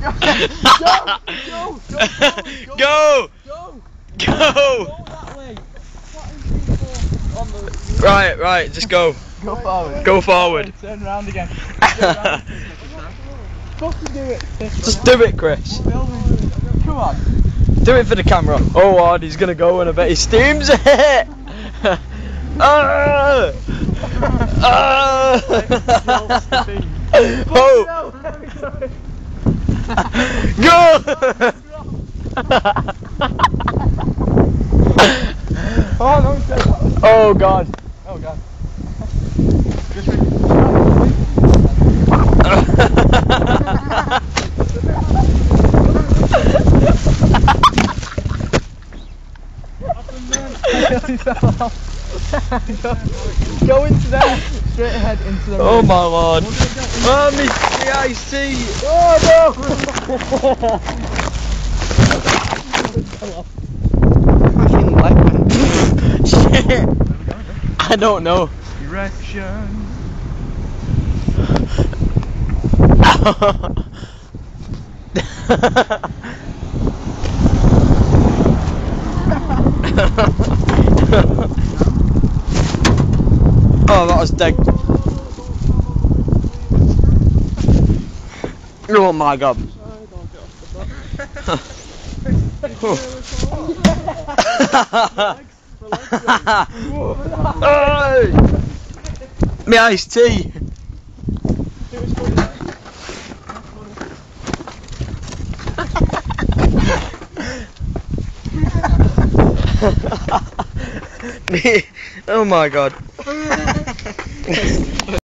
Go! Go! Right, just go. Go forward. Go forward. Turn around again. Fucking do it. Just do it, Chris. Come on. Do it for the camera. Oh, God, he's gonna go and I bet he steams it. Ah! Ah! Oh! Go! Oh God! Oh God! Go into there, straight ahead into the room. Oh my Lord! Oh, me iced tea! Oh no! Shit! I don't know. Erection. Oh, that was dead. Oh my God. Hey! Me iced tea. Me. Oh my God.